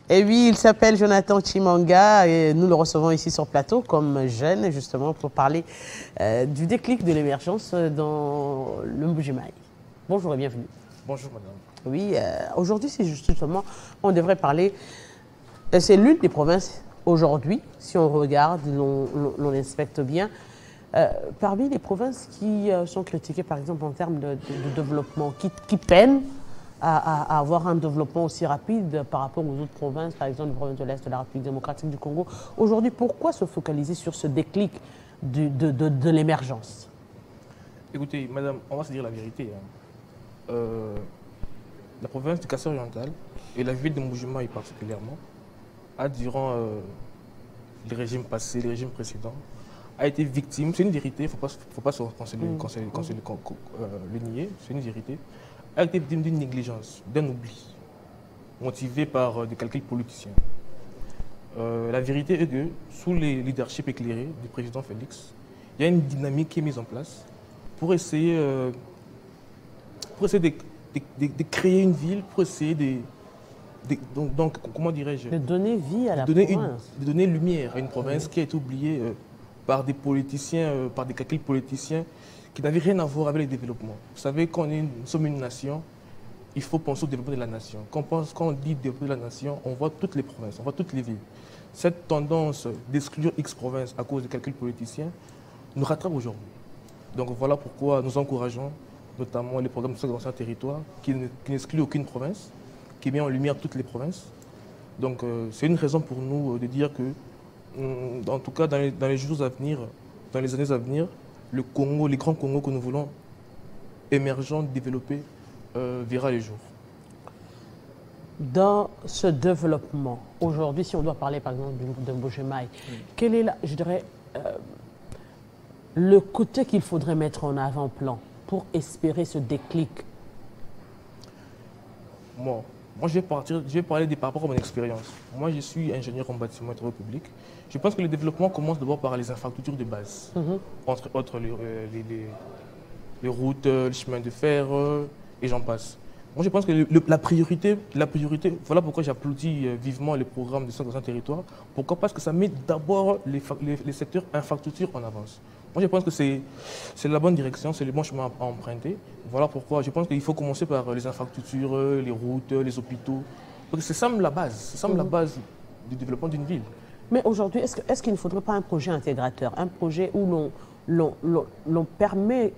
Et oui, il s'appelle Jonathan Chimanga et nous le recevons ici sur plateau comme jeune, justement, pour parler du déclic de l'émergence dans le Mbuji-Mayi. Bonjour et bienvenue. Bonjour madame. Oui, aujourd'hui, c'est justement, on devrait parler, c'est l'une des provinces aujourd'hui, si on regarde, l'on inspecte bien, parmi les provinces qui sont critiquées, par exemple, en termes de développement, qui peinent à avoir un développement aussi rapide par rapport aux autres provinces, par exemple, les provinces de l'Est de la République démocratique du Congo. Aujourd'hui, pourquoi se focaliser sur ce déclic de l'émergence? Écoutez, madame, on va se dire la vérité. La province du Kassai oriental et la ville de Mbuji-Mayi particulièrement, durant les régimes passés, les régimes précédents, a été victime, c'est une vérité, il ne faut pas le nier, c'est une vérité, a été victime d'une négligence, d'un oubli, motivé par des calculs politiciens. La vérité est que, sous les leaderships éclairés du président Félix, il y a une dynamique qui est mise en place pour essayer, de créer une ville, pour essayer donc comment dirais-je, de donner vie à la province. De donner lumière à une province qui a été oubliée par des politiciens, par des calculs politiciens qui n'avaient rien à voir avec le développement. Vous savez, quand nous sommes une nation, il faut penser au développement de la nation. Quand on dit développement de la nation, on voit toutes les provinces, on voit toutes les villes. Cette tendance d'exclure X provinces à cause des calculs politiciens nous rattrape aujourd'hui. Donc voilà pourquoi nous encourageons notamment les programmes de l'ancien territoire qui n'excluent aucune province, qui met en lumière toutes les provinces. Donc c'est une raison pour nous de dire que, en tout cas dans les jours à venir, dans les années à venir, le Congo, les grands Congos que nous voulons émergents, développés, verra les jours. Dans ce développement, aujourd'hui, si on doit parler par exemple de Mbuji-Mayi, quel est, je dirais, le côté qu'il faudrait mettre en avant-plan pour espérer ce déclic? Moi, je vais parler par rapport à mon expérience. Moi, je suis ingénieur en bâtiment et travaux publics. Je pense que le développement commence d'abord par les infrastructures de base, entre autres les routes, les chemins de fer et j'en passe. Moi, je pense que la priorité, voilà pourquoi j'applaudis vivement les programmes de centre territoire. Pourquoi? Parce que ça met d'abord les secteurs infrastructures en avance. Moi, je pense que c'est la bonne direction, c'est le bon chemin à emprunter. Voilà pourquoi je pense qu'il faut commencer par les infrastructures, les routes, les hôpitaux. Parce que c'est ça la base, c'est ça la base du développement d'une ville. Mais aujourd'hui, est-ce qu'il ne faudrait pas un projet intégrateur, un projet où l'on permet,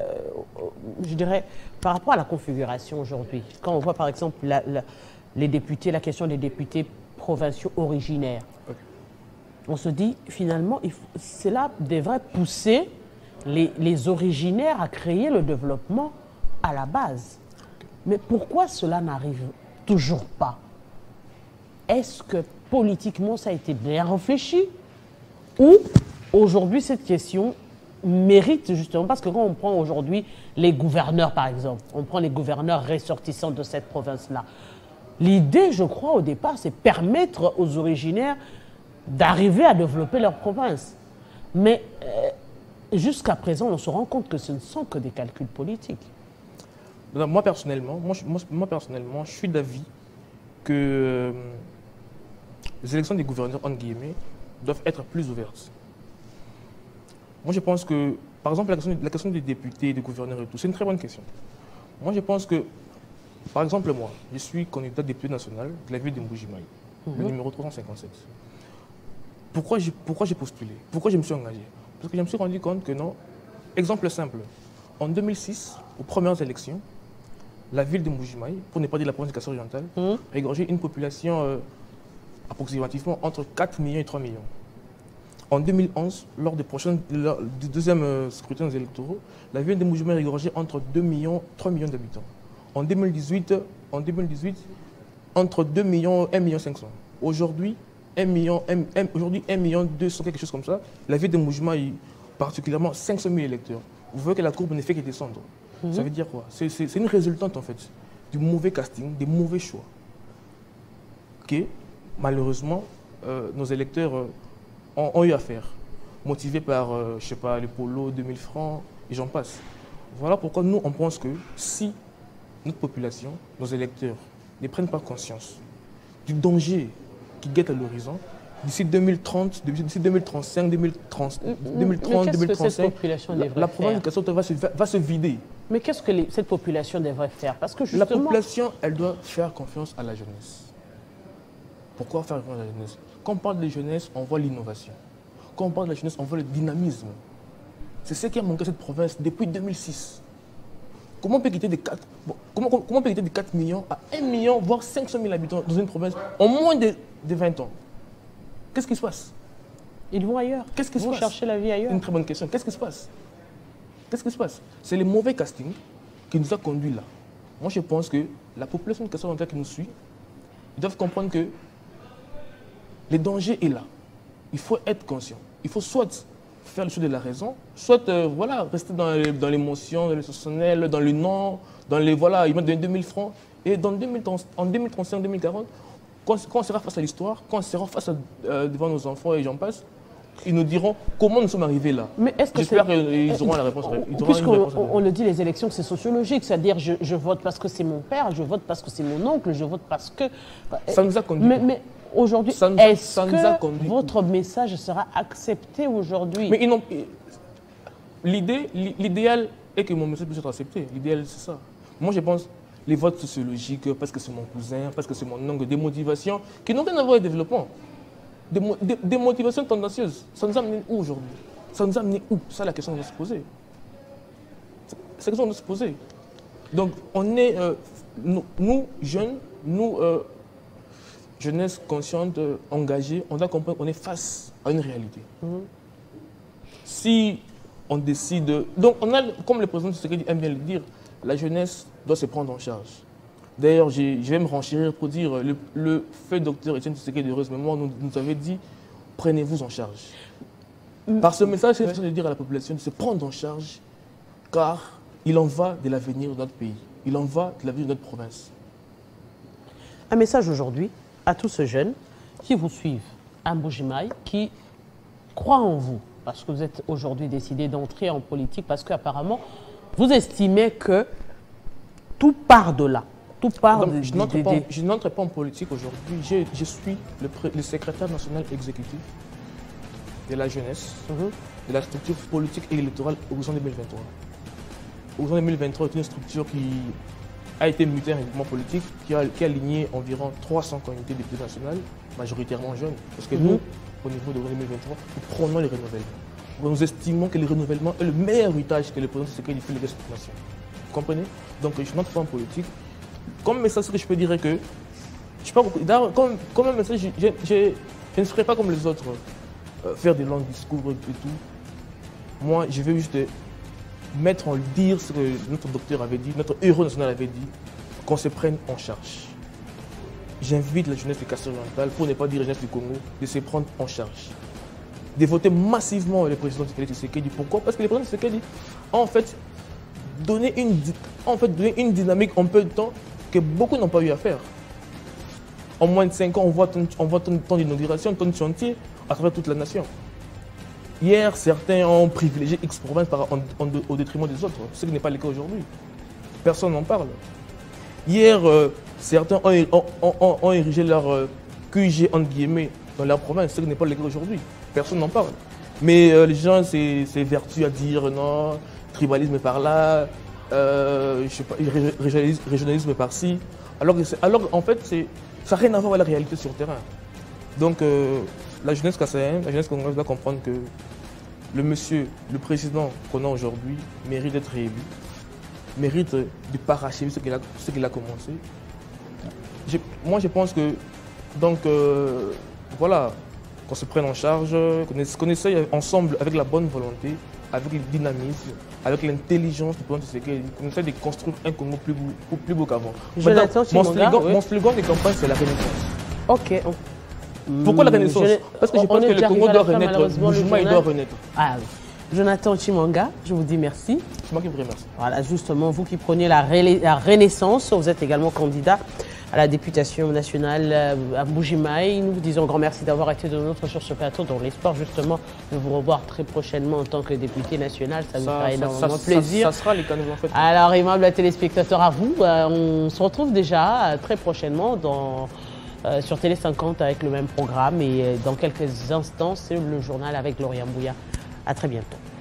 je dirais, par rapport à la configuration aujourd'hui, quand on voit par exemple les députés, la question des députés provinciaux originaires, on se dit finalement, cela devrait pousser les originaires à créer le développement à la base. Mais pourquoi cela n'arrive toujours pas? Est-ce que politiquement ça a été bien réfléchi ou aujourd'hui cette question mérite justement, parce que quand on prend aujourd'hui les gouverneurs par exemple, on prend les gouverneurs ressortissants de cette province-là, l'idée je crois au départ c'est permettre aux originaires d'arriver à développer leur province. Mais jusqu'à présent on se rend compte que ce ne sont que des calculs politiques. Moi personnellement, je suis d'avis que les élections des gouverneurs, entre guillemets, doivent être plus ouvertes. Moi, je pense que, par exemple, la question des députés, des gouverneurs et tout, c'est une très bonne question. Moi, je pense que, par exemple, moi, je suis candidat député national de la ville de Mbuji-Mayi, le numéro 357. Pourquoi j'ai postulé? Pourquoi je me suis engagé? Parce que je me suis rendu compte que non. Exemple simple. En 2006, aux premières élections, la ville de Mbuji-Mayi, pour ne pas dire la province du Kassai oriental, a égorgé une population approximativement entre 4 millions et 3 millions. En 2011, lors du deuxième scrutin électoraux, la ville de Mbuji-Mayi a égorgé entre 2 millions et 3 millions d'habitants. En 2018, entre 2 millions et 1 million 500. Aujourd'hui, 1 million 200, quelque chose comme ça. La ville de Mbuji-Mayi, particulièrement 500 000 électeurs. Vous voyez que la courbe ne fait que descendre. Ça veut dire quoi? C'est une résultante en fait du mauvais casting, des mauvais choix. Que malheureusement, nos électeurs ont eu à faire. Motivés par, je sais pas, les polos, 2000 francs, et j'en passe. Voilà pourquoi nous, on pense que si notre population, nos électeurs, ne prennent pas conscience du danger qui guette à l'horizon. D'ici 2030, d'ici 2035, 2030, 2035, la province de Kassai va se vider. Mais qu'est-ce que cette population devrait faire? Parce que justement... La population, elle doit faire confiance à la jeunesse. Pourquoi faire confiance à la jeunesse? Quand on parle de jeunesse, on voit l'innovation. Quand on parle de la jeunesse, on voit le dynamisme. C'est ce qui a manqué à cette province depuis 2006. Comment on peut quitter de 4, comment on peut quitter de 4 millions à 1 million, voire 500 000 habitants dans une province en moins de 20 ans? Qu'est-ce qui se passe? Ils vont ailleurs. Qu'est-ce qui se passe? Ils vont chercher la vie ailleurs. Une très bonne question. Qu'est-ce qui se passe? Qu'est-ce qui se passe? C'est le mauvais casting qui nous a conduits là. Moi, je pense que la population de Kassai qui nous suit, ils doivent comprendre que le danger est là. Il faut être conscient. Il faut soit faire le choix de la raison, soit voilà, rester dans l'émotion, dans l'émotionnel, dans le non, dans les voilà, ils mettent 2000 francs. Et en 2035, 2040, quand on sera face à l'histoire, quand on sera face devant nos enfants et j'en passe, ils nous diront comment nous sommes arrivés là. Mais est-ce que j'espère qu'ils auront la réponse. Puisqu'on le dit, les élections, c'est sociologique. C'est-à-dire, je vote parce que c'est mon père, je vote parce que c'est mon oncle, je vote parce que... Ça nous a conduit. Mais aujourd'hui, est-ce que votre message sera accepté aujourd'hui? Mais l'idéal est que mon message puisse être accepté. L'idéal, c'est ça. Moi, je pense les votes sociologiques, parce que c'est mon cousin, parce que c'est mon oncle, des motivations qui n'ont rien à voir avec le développement. Des motivations tendancieuses. Ça nous a amené où aujourd'hui? Ça nous a amené où? C'est la question qu'on doit se poser. C'est la question qu'on doit se poser. Donc, on est, nous jeunes, nous, jeunesse consciente, engagée, on doit comprendre qu'on est face à une réalité. Si on décide... Donc, on a, comme le président Tshisekedi aime bien le dire, la jeunesse doit se prendre en charge. D'ailleurs, je vais me renchérir pour dire, le feu docteur Etienne Tshisekedi d'Heureuse Mémoire nous avait dit, prenez-vous en charge. Par ce message, c'est de dire à la population de se prendre en charge, car il en va de l'avenir de notre pays. Il en va de l'avenir de notre province. Un message aujourd'hui à tous ces jeunes qui vous suivent à Mbuji-Mayi, qui croient en vous, parce que vous êtes aujourd'hui décidé d'entrer en politique, parce qu'apparemment, vous estimez que tout part de là. Tout part donc, je n'entre pas en politique aujourd'hui. Je suis le secrétaire national exécutif de la jeunesse, de la structure politique et électorale Horizon 2023. Horizon 2023 est une structure qui a été mutée en mouvement politique, qui a aligné environ 300 comités députés nationaux, majoritairement jeunes. Parce que nous, au niveau de Horizon 2023, nous prenons les renouvellements. Nous estimons que le renouvellement est le meilleur héritage que le président Tshisekedi fait de cette nation. Vous comprenez? Donc je n'entre pas en politique. Comme message, je peux dire que, je sais pas, comme un message, je ne serai pas comme les autres, faire des longs discours et tout. Moi, je veux juste mettre en dire ce que notre docteur avait dit, notre héros national avait dit, qu'on se prenne en charge. J'invite la jeunesse de Kassai-Oriental, pour ne pas dire la jeunesse du Congo, de se prendre en charge. De voter massivement le président Tshisekedi. Pourquoi? Parce que le président Tshisekedi a en fait donné une dynamique en peu de temps que beaucoup n'ont pas eu à faire. En moins de 5 ans, on voit tant d'inauguration, tant de chantiers à travers toute la nation. Hier, certains ont privilégié X provinces au détriment des autres, ce qui n'est pas le cas aujourd'hui. Personne n'en parle. Hier, certains ont érigé leur QG entre guillemets dans leur province, ce qui n'est pas le cas aujourd'hui. Personne n'en parle. Mais les gens s'évertuent à dire non, tribalisme par là, je sais pas, régionalisme par-ci. Alors en fait, ça n'a rien à voir avec la réalité sur le terrain. Donc la jeunesse kassaïenne, la jeunesse congolaise doit comprendre que le président qu'on a aujourd'hui mérite d'être réélu, mérite de parachever ce qu'il a commencé. Moi je pense que, donc voilà, qu'on se prenne en charge, qu'on essaye ensemble avec la bonne volonté, avec le dynamisme, avec l'intelligence du président Tshisekedi, qu'on essaie de construire un Congo plus beau qu'avant. Mon slogan de campagne, c'est la renaissance. Ok. Pourquoi la renaissance? Parce que je pense que le Congo doit renaître, Mbuji-Mayi doit renaître. Ah, oui. Jonathan Tshimanga, je vous dis merci. C'est moi qui vous remercie. Voilà, justement, vous qui prenez la renaissance, vous êtes également candidat à la députation nationale à Mbuji-Mayi. Nous vous disons un grand merci d'avoir été de notre sur ce plateau dans l'espoir justement de vous revoir très prochainement en tant que député national. Ça nous fera énormément plaisir. Ça sera les canaux en fait. Alors, aimables téléspectateurs, à vous, on se retrouve déjà très prochainement dans sur Télé 50 avec le même programme. Et dans quelques instants, c'est le journal avec Gloria Mbouya. À très bientôt.